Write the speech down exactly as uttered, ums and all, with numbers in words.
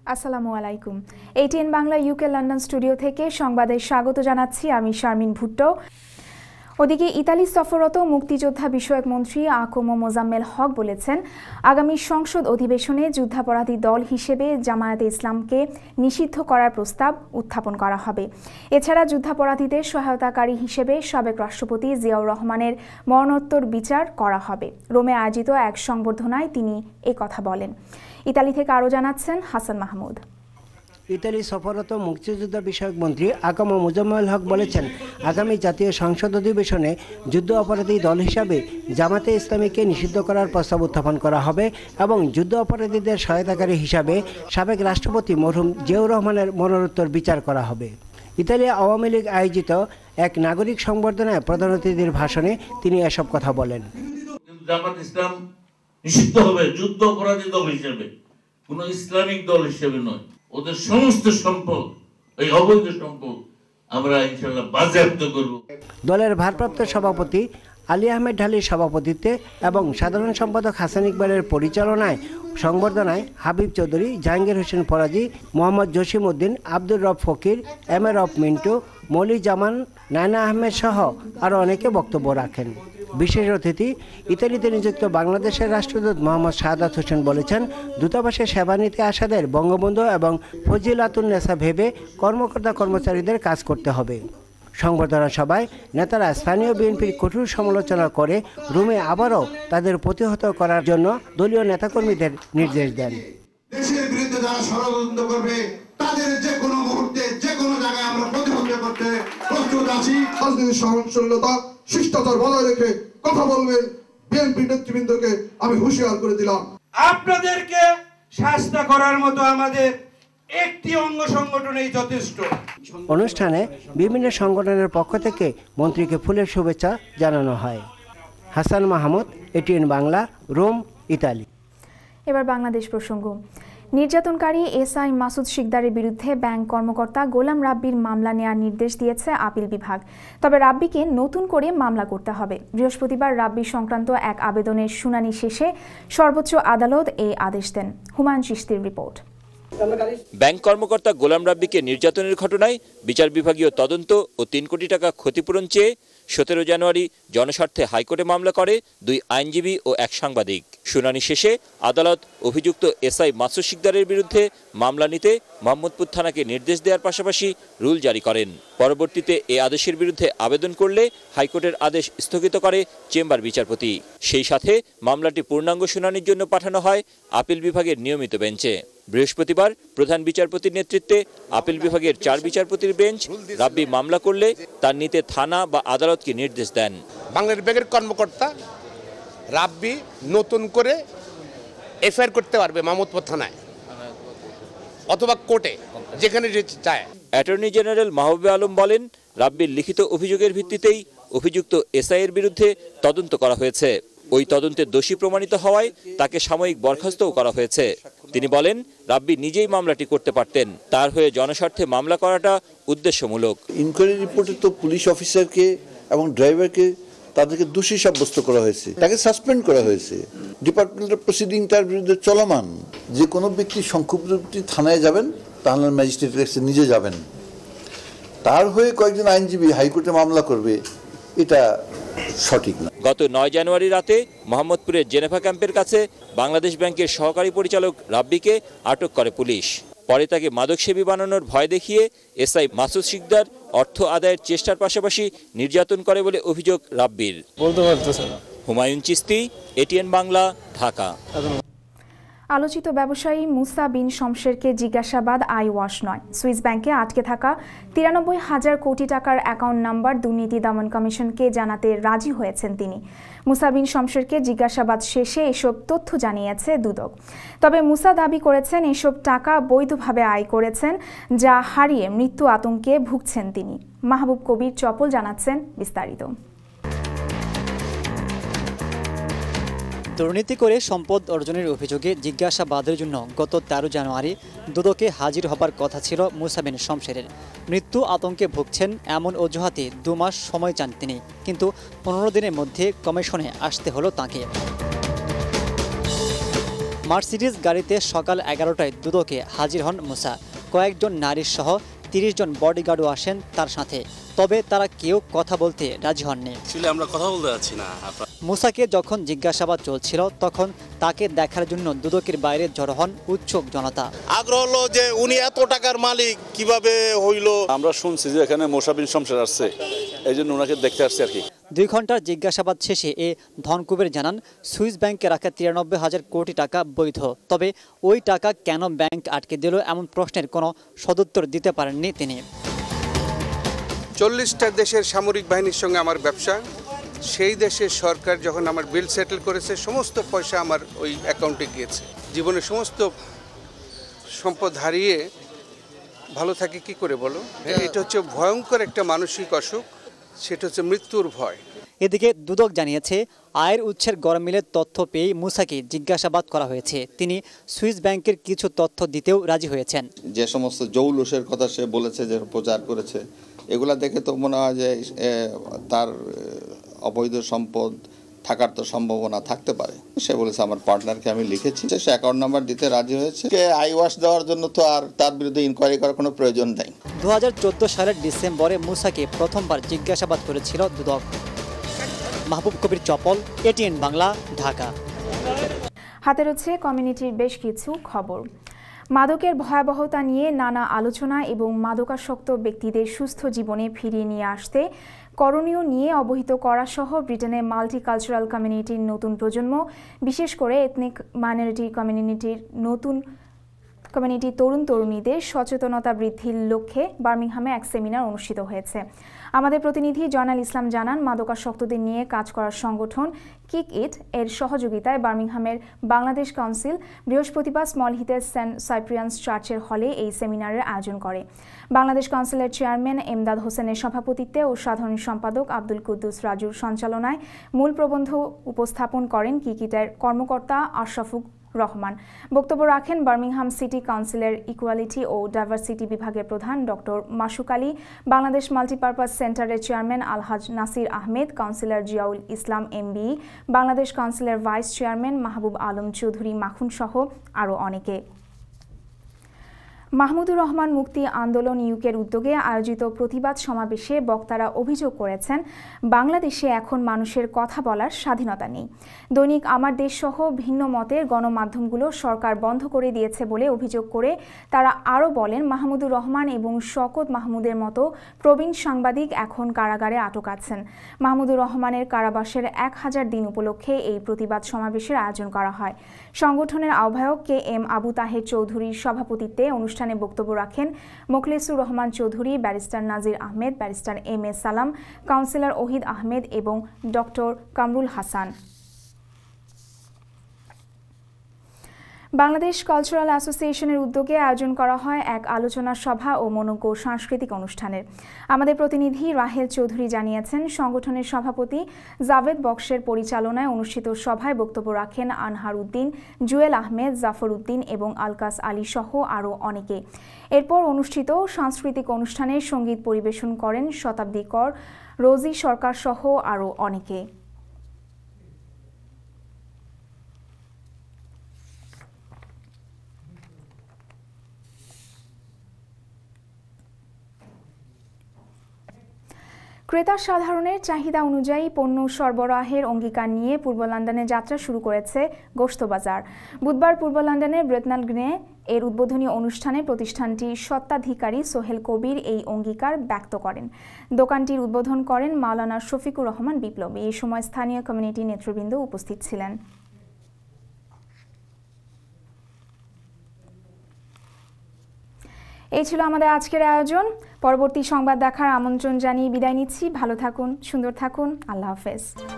আসসালামু আলাইকুম। ATN Bangla UK London studio থেকে সংবাদে স্বাগত জানাচ্ছি আমি শারমিন ভুট্টো। ওদিকে ইতালি সফররত মুক্তিযোদ্ধা বিষয়ক মন্ত্রী আকম মোজাম্মেল হক বলেছেন, আগামী সংসদ অধিবেশনে যুদ্ধাপরাধী দল হিসেবে জামায়াতে ইসলামকে নিষিদ্ধ করার প্রস্তাব উত্থাপন করা হবে। এছাড়া যুদ্ধাপরাধীদের সহায়তাকারী হিসেবে সাবেক রাষ্ট্রপতি জিয়াউর রহমানের মরণোত্তর বিচার করা হবে। রোমে আয়োজিত এক সংবর্ধনায় তিনি এ কথা বলেন। ইতালি থেকে আরও জানাচ্ছেন হাসান মাহমুদ। ইতালি সফররত মুক্তিযোদ্ধা বিষয়ক মন্ত্রী আকম মোজাম্মেল হক বলেছেন, আগামী জাতীয় সংসদ অধিবেশনে যুদ্ধ অপরাধী দল হিসাবে জামাতে ইসলামীকে নিষিদ্ধ করার প্রস্তাব উত্থাপন করা হবে এবং যুদ্ধ অপরাধীদের সহায়তাকারী হিসাবে সাবেক রাষ্ট্রপতি মরহুম জিয়াউর রহমানের মরণোত্তর বিচার করা হবে। ইতালি আওয়ামী লীগ আয়োজিত এক নাগরিক সংবর্ধনায় প্রধান অতিথির ভাষণে তিনি এসব কথা বলেন। জামাত ইসলাম নিষিদ্ধ হবে যুদ্ধ অপরাধী দল হিসেবে, কোন ইসলামিক দল হিসেবে নয়। ওদের সমস্ত সম্পদ, এই অবৈধ সম্পদ আমরা ইনশাআল্লাহ বাজেয়াপ্ত করব। দলের ভারপ্রাপ্ত সভাপতি আলী আহমেদ ঢালির সভাপতিত্বে এবং সাধারণ সম্পাদক হাসান ইকবালের পরিচালনায় সংবর্ধনায় হাবিব চৌধুরী, জাহাঙ্গীর হোসেন ফরাজি, মোহাম্মদ জসিম উদ্দিন, আব্দুর রব ফকির, এম এ রব মিন্টু, মৌলি জামান, নায়না আহমেদ সহ আরও অনেকে বক্তব্য রাখেন। বিশেষ অতিথি ইতালিতে নিযুক্ত বাংলাদেশের রাষ্ট্রদূত মোহাম্মদ শাহাদাত হোসেন বলেছেন, দূতাবাসে সেবা নিতে আসাদের বঙ্গবন্ধু এবং ফজিলাতুন নেসা ভেবে কর্মকর্তা কর্মচারীদের কাজ করতে হবে। সংবর্ধনা সভায় নেতারা স্থানীয় বিএনপির কঠোর সমালোচনা করে রোমে আবারও তাদের প্রতিহত করার জন্য দলীয় নেতাকর্মীদের নির্দেশ দেন। দেশের বিরুদ্ধে যারা ষড়যন্ত্র করবে তাদের যে কোনো মুহূর্তে যে কোনো জায়গায় আমরা প্রতিহত করতে প্রস্তুত আছি। রাজনৈতিক সহনশীলতা শিষ্টাচার বজায় রেখে কথা বলবেন বিএনপি নেতৃবৃন্দকে আমি হুঁশিয়ার করে দিলাম। আপনাদেরকে শাস্তি করার মতো আমাদের একটি অঙ্গ সংগঠনই যথেষ্ট। অনুষ্ঠানে বিভিন্ন সংগঠনের পক্ষ থেকে মন্ত্রীকে ফুলের শুভেচ্ছা জানানো হয়। Hasan Mahmud, ATN Bangla, Rome, Italy. এবার বাংলাদেশ প্রসঙ্গ। নির্যাতনকারী এসআই মাসুদ শিকদারের বিরুদ্ধে ব্যাংক কর্মকর্তা গোলাম রাব্বির মামলা নেওয়ার নির্দেশ দিয়েছে আপিল বিভাগ। তবে রাব্বিকে নতুন করে মামলা করতে হবে। বৃহস্পতিবার রাব্বি সংক্রান্ত এক আবেদনের শুনানি শেষে সর্বোচ্চ আদালত এই আদেশ দেন। হুমায়ুন চিশতির রিপোর্ট। ব্যাংক কর্মকর্তা গোলাম রাব্বিকে নির্যাতনের ঘটনায় বিচার বিভাগীয় তদন্ত ও তিন কোটি টাকা ক্ষতিপূরণ চেয়ে সতেরো জানুয়ারি জনস্বার্থে হাইকোর্টে মামলা করে দুই আইনজীবী ও এক সাংবাদিক। শুনানি শেষে আদালত অভিযুক্ত এসআই মাসুদ শিকদারের বিরুদ্ধে মামলা নিতে মোহাম্মদপুর থানাকে নির্দেশ দেওয়ার পাশাপাশি রুল জারি করেন। পরবর্তীতে এ আদেশের বিরুদ্ধে আবেদন করলে হাইকোর্টের আদেশ স্থগিত করে চেম্বার বিচারপতি। সেই সাথে মামলাটি পূর্ণাঙ্গ শুনানির জন্য পাঠানো হয় আপিল বিভাগের নিয়মিত বেঞ্চে। বৃহস্পতিবার প্রধান বিচারপতির নেতৃত্বে আপিল বিভাগের চার বিচারপতির বেঞ্চ রাব্বি মামলা করলে তার নিতে থানা বা আদালতকে নির্দেশ দেন। বাংলাদেশ ব্যাংকের কর্মকর্তা রাব্বি নতুন করে এফআইআর করতে পারবে মোহাম্মদপুর থানায় অথবা কোর্টে, যেখানে চায়। অ্যাটর্নি জেনারেল মাহবুবে আলম বলেন, রাব্বির লিখিত অভিযোগের ভিত্তিতেই অভিযুক্ত এসআইয়ের বিরুদ্ধে তদন্ত করা হয়েছে। ওই তদন্তে দোষী প্রমাণিত হওয়ায় তাকে সাময়িক বরখাস্তও করা হয়েছে। তিনি বলেন, রাব্বি নিজেই মামলাটি করতে পারতেন, তার হয়ে জনস্বার্থে মামলা করাটা উদ্দেশ্যমূলক। ইনকোয়ারি রিপোর্টে তো পুলিশ অফিসারকে এবং ড্রাইভারকে তাদেরকে দোষী সাব্যস্ত করা হয়েছে, তাকে সাসপেন্ড করা হয়েছে। ডিপার্টমেন্টাল প্রসিডিং তার বিরুদ্ধে চলমান। যে কোনো ব্যক্তি সংক্ষুব্ধ থানায় যাবেন, তাহলে ম্যাজিস্ট্রেটের কাছে নিজে যাবেন। তার হয়ে কয়েকজন আইনজীবী হাইকোর্টে মামলা করবে, এটা সঠিক না। গত নয় জানুয়ারি রাতে মোহাম্মদপুরের জেনেভা ক্যাম্পের কাছে বাংলাদেশ ব্যাংকের সহকারী পরিচালক রাব্বিকে আটক করে পুলিশ। পরে তাকে মাদকসেবী বানানোর ভয় দেখিয়ে এসআই মাসুদ শিকদার অর্থ আদায়ের চেষ্টার পাশাপাশি নির্যাতন করে বলে অভিযোগ রাব্বির। হুমায়ুন চিশতি, এটিএন বাংলা, ঢাকা। আলোচিত ব্যবসায়ী মুসা বিন শমশেরকে জিজ্ঞাসাবাদ আই ওয়াশ নয়। সুইস ব্যাংকে আটকে থাকা তিরানব্বই হাজার কোটি টাকার অ্যাকাউন্ট নাম্বার দুর্নীতি দমন কমিশনকে জানাতে রাজি হয়েছেন তিনি। মুসা বিন শমশেরকে জিজ্ঞাসাবাদ শেষে এসব তথ্য জানিয়েছে দুদক। তবে মুসা দাবি করেছেন এসব টাকা বৈধভাবে আয় করেছেন, যা হারিয়ে মৃত্যু আতঙ্কে ভুগছেন তিনি। মাহবুব কবির চপল জানাচ্ছেন বিস্তারিত। দুর্নীতি করে সম্পদ অর্জনের অভিযোগে জিজ্ঞাসাবাদের জন্য গত তেরো জানুয়ারি দুদকে হাজির হবার কথা ছিল মুসা বিন শমশেরের। মৃত্যু আতঙ্কে ভুগছেন এমন অজুহাতে দু মাস সময় চান তিনি, কিন্তু পনেরো দিনের মধ্যে কমিশনে আসতে হলো তাঁকে। মার্সিডিজ গাড়িতে সকাল এগারোটায় দুদকে হাজির হন মুসা। কয়েকজন নারী সহ তিরিশ জন বডিগার্ডও আসেন তার সাথে, তবে তারা কেউ কথা বলতে রাজি হননি। আমরা কথা বলতে যাচ্ছি না। মুসাকে যখন জিজ্ঞাসাবাদ চলছিল তখন তাকে দেখার জন্য দুদকের বাইরে জড়ো হন উৎসুক জনতা। আগ্রহ হলো যে উনি এত টাকার মালিক কিভাবে হইল। আমরা শুনছি যে এখানে মোসা বিন শমশের আসছে, এই জন্য ওনাকে দেখতে আসছে আর কি। দুই ঘন্টার জিজ্ঞাসাবাদ শেষে এ ধনকুবের জানান সুইস ব্যাংকে রাখা তিরানব্বই হাজার কোটি টাকা বৈধ, তবে ওই টাকা কেন ব্যাংক আটকে দিল এমন প্রশ্নের কোনো সদুত্তর দিতে পারেননি তিনি। চল্লিশটা দেশের সামরিক বাহিনীর সঙ্গে আমার ব্যবসা, সেই দেশের সরকার যখন আমার বিল সেটেল করেছে সমস্ত পয়সা আমার ওই অ্যাকাউন্টে গিয়েছে। জীবনের সমস্ত সম্পদ হারিয়ে ভালো থাকে কি করে বলো? এটা হচ্ছে ভয়ঙ্কর একটা মানসিক অসুখ, সেটা হচ্ছে মৃত্যুর ভয়। এদিকে দুদক জানিয়েছে আয়ের উৎসের গরমিলের তথ্য পেয়ে মুসাকে জিজ্ঞাসাবাদ করা হয়েছে। তিনি সুইস ব্যাংকের কিছু তথ্য দিতেও রাজি হয়েছেন। যে সমস্ত জৌলুসের কথা সে বলেছে, যে প্রচার করেছে, এগুলা দেখে তো মনে হয় যে তার অবৈধ সম্পদ থাকার তো সম্ভাবনা থাকতে পারে। সে বলেছে আমার পার্টনারকে আমি লিখেছি, সে অ্যাকাউন্ট নাম্বার দিতে রাজি হয়েছে। আই ওয়াশ দেওয়ার জন্য তো আর তার বিরুদ্ধে ইনকোয়ারি করার কোনো প্রয়োজন নেই। দু হাজার চোদ্দ সালের ডিসেম্বরে মুসাকে প্রথমবার জিজ্ঞাসাবাদ করেছিল দুদক। মাহবুব কবির চপল, এটিএন বাংলা, ঢাকা। হাতে রয়েছে কমিউনিটির বেশ কিছু খবর। মাদকের ভয়াবহতা নিয়ে নানা আলোচনা এবং মাদকাসক্ত ব্যক্তিদের সুস্থ জীবনে ফিরিয়ে নিয়ে আসতে করণীয় নিয়ে অবহিত করা সহ ব্রিটেনে মাল্টিকালচারাল কমিউনিটির নতুন প্রজন্ম, বিশেষ করে এথনিক মাইনরিটি কমিউনিটির নতুন কমিউনিটি তরুণ তরুণীদের সচেতনতা বৃদ্ধির লক্ষ্যে বার্মিংহামে এক সেমিনার অনুষ্ঠিত হয়েছে। আমাদের প্রতিনিধি জয়নাল ইসলাম জানান, মাদকাসক্তদের নিয়ে কাজ করার সংগঠন কিক ইট এর সহযোগিতায় বার্মিংহামের বাংলাদেশ কাউন্সিল বৃহস্পতিবার স্মল হিতের সেন্ট সাইপ্রিয়ান্স চার্চের হলে এই সেমিনারের আয়োজন করে। বাংলাদেশ কাউন্সিলের চেয়ারম্যান এমদাদ হোসেনের সভাপতিত্বে ও সাধারণ সম্পাদক আব্দুল কুদ্দুস রাজুর সঞ্চালনায় মূল প্রবন্ধ উপস্থাপন করেন কিক ইটের কর্মকর্তা আশরাফুক রহমান। বক্তব্য রাখেন বার্মিংহাম সিটি কাউন্সিলের ইকুয়ালিটি ও ডাইভার্সিটি বিভাগের প্রধান ডক্টর মাসুক আলী, বাংলাদেশ মাল্টিপারপাস সেন্টারের chairman Alhaj Nasir Ahmed, councillor Ziaul Islam MB, Bangladesh কাউন্সিলের ভাইস চেয়ারম্যান মাহবুব আলম চৌধুরী মাখুন সহ আরও অনেকে। মাহমুদুর রহমান মুক্তি আন্দোলন ইউকের উদ্যোগে আয়োজিত প্রতিবাদ সমাবেশে বক্তারা অভিযোগ করেছেন, বাংলাদেশে এখন মানুষের কথা বলার স্বাধীনতা নেই। দৈনিক আমার দেশ সহ ভিন্ন মতের গণমাধ্যমগুলো সরকার বন্ধ করে দিয়েছে বলে অভিযোগ করে তারা আরও বলেন, মাহমুদুর রহমান এবং শওকত মাহমুদের মতো প্রবীণ সাংবাদিক এখন কারাগারে আটক আছেন। মাহমুদুর রহমানের কারাবাসের এক হাজার দিন উপলক্ষে এই প্রতিবাদ সমাবেশের আয়োজন করা হয়। সংগঠনের আহ্বায়ক কে এম আবু তাহের চৌধুরীর সভাপতিত্বে অনুষ্ঠানে বক্তব্য রাখেন Mokhlesur Rahman Chowdhury, barrister Nazir Ahmed, barrister M A Salam, councillor Ohid Ahmed এবং ডক্টর কামরুল হাসান। বাংলাদেশ কালচারাল অ্যাসোসিয়েশনের উদ্যোগে আয়োজন করা হয় এক আলোচনা সভা ও মনোজ্ঞ সাংস্কৃতিক অনুষ্ঠানের। আমাদের প্রতিনিধি রাহেল চৌধুরী জানিয়েছেন, সংগঠনের সভাপতি জাভেদ বক্সের পরিচালনায় অনুষ্ঠিত সভায় বক্তব্য রাখেন আনহার উদ্দিন, জুয়েল আহমেদ, জাফর উদ্দিন এবং আলকাস আলী সহ আরও অনেকে। এরপর অনুষ্ঠিত সাংস্কৃতিক অনুষ্ঠানে সঙ্গীত পরিবেশন করেন শতাব্দী কর, রোজি সরকার সহ আরও অনেকে। ক্রেতা সাধারণের চাহিদা অনুযায়ী পণ্য সরবরাহের অঙ্গীকার নিয়ে পূর্ব লন্ডনে যাত্রা শুরু করেছে গোশত বাজার। বুধবার পূর্ব লন্ডনের ব্রেটনাল গ্রিনে এর উদ্বোধনী অনুষ্ঠানে প্রতিষ্ঠানটির স্বত্বাধিকারী সোহেল কবির এই অঙ্গীকার ব্যক্ত করেন। দোকানটির উদ্বোধন করেন মাওলানা শফিকুর রহমান বিপ্লবী। এই সময় স্থানীয় কমিউনিটি নেতৃবৃন্দ উপস্থিত ছিলেন। এই ছিল আমাদের আজকের আয়োজন। পরবর্তী সংবাদ দেখার আমন্ত্রণ জানিয়ে বিদায় নিচ্ছি। ভালো থাকুন, সুন্দর থাকুন। আল্লাহ হাফেজ।